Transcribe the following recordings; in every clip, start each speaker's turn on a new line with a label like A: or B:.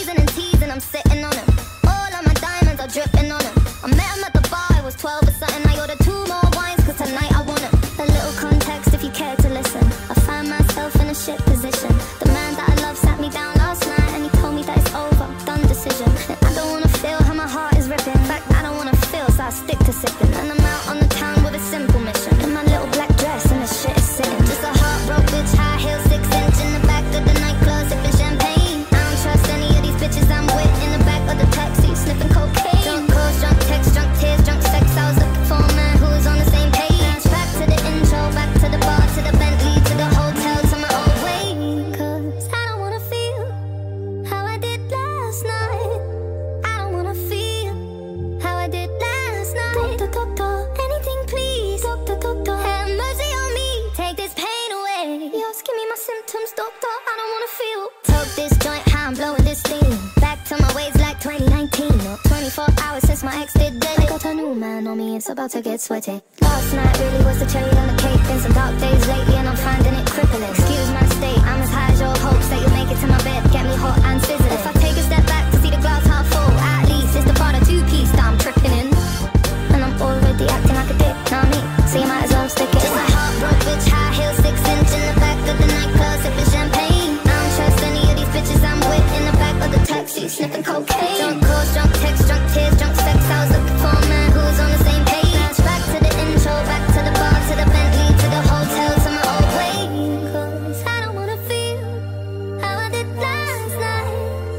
A: sleazin and teasin, I'm sitting on him. All of my diamonds are drippin on him. I met him at the bar, I was 12 or something. I ordered 2 more wines, cause tonight I want him. A little context if you care to listen. I find myself in a shit position. The man that I love sat me down last night and he told me that it's over, done decision. And I don't wanna feel how my heart is ripping. In fact, I don't wanna feel, so I stick to sippin'. And I'm out on the town with a simple mission. In my little black dress and the shit is sitting. Just a heartbroken bitch, high heels, 6 inch in the back of the nightclub, sipping champagne. I don't trust any of these bitches I'm with. In the back of the taxi, sniffing cocaine. Drunk calls, drunk texts, drunk tears, drunk sex. I was looking for a man who was on the same page. Back to the intro, back to the bar, to the Bentley, to the hotel, to my old way. Cause I don't wanna feel how I did last night. I don't wanna feel how I did last night. Doctor, anything please. Doctor, have mercy on me. Take this pain away. Just give me my symptoms, doctor. I don't wanna feel. Took this joint, how I'm blowing this thing. Back to my ways like 2019. Or 24 hours since my ex did dead. I got a new man on me, it's about to get sweaty. Last night really was the cherry on the cake. Been some dark days lately and I'm finding it crippling. Excuse my state, I'm as high as your hopes that you'll make it to my bed. Get me hot and sizzling. If I take a step back to see the glass half full, at least it's the part of 2-piece that I'm tripping in. And I'm already acting like a dick, know what I mean? So you might as well stick it. Just a heartbroken bitch, high heels, 6 inch in the back of the nightclub, sipping champagne. I don't trust any of these bitches I'm with. In the back of the taxi, sniffing cocaine. Drunk calls, drunk texts, drunk tears, drunk sex. I was looking for a man who was on the same page. Back to the intro, back to the bar, to the Bentley, to the hotel, to my old way. Cause I don't wanna feel how I did last night.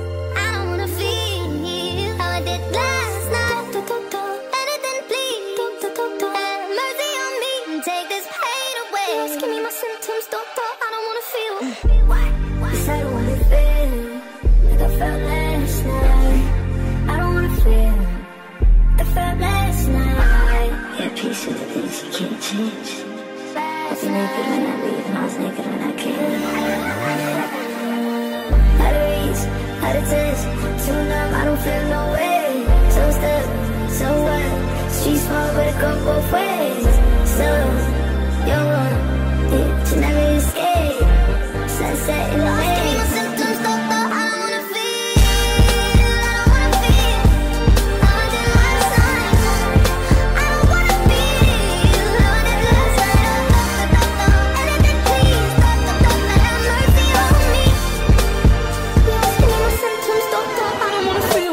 A: I don't wanna feel how I did last night. Doctor, anything please. Doctor, have mercy on me and take this pain away. Just give me my symptoms, doctor. I don't wanna feel.
B: Yes, I don't wanna feel like I felt last night. I don't wanna feel like I felt last night. Yeah, peace with the things you can't change. I was naked when I leave and I was naked when I came. Out of reach, out of touch, too numb, I don't feel no way. So stuck, so what? Street smart, but it go both ways. So, you're wrong, you never escape. Sunset in the way.
A: Give me my symptoms, doctor. I don't wanna feel. I don't wanna feel how I did last night. I don't wanna feel how I did last night. Doctor, anything please. Doctor, have mercy on me. Just give me my symptoms, doctor. I don't wanna feel.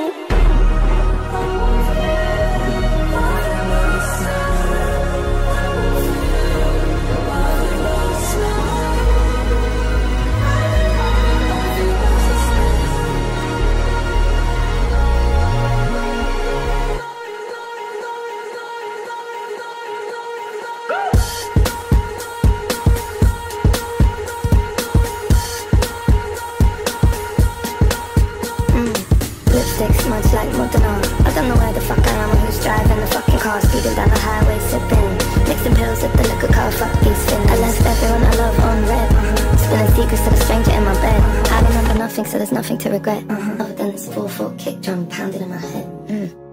B: Lipstick smudged like Modena. I don't know where the fuck I am or who's driving the fucking car. Speeding down the highway, sipping, mixing pills at the liquor car. Fuck these fins. I left everyone I love on red. Spilling secrets to the stranger in my bed. I remember nothing, so there's nothing to regret. Other than this 4/4 kick drum pounding in my head.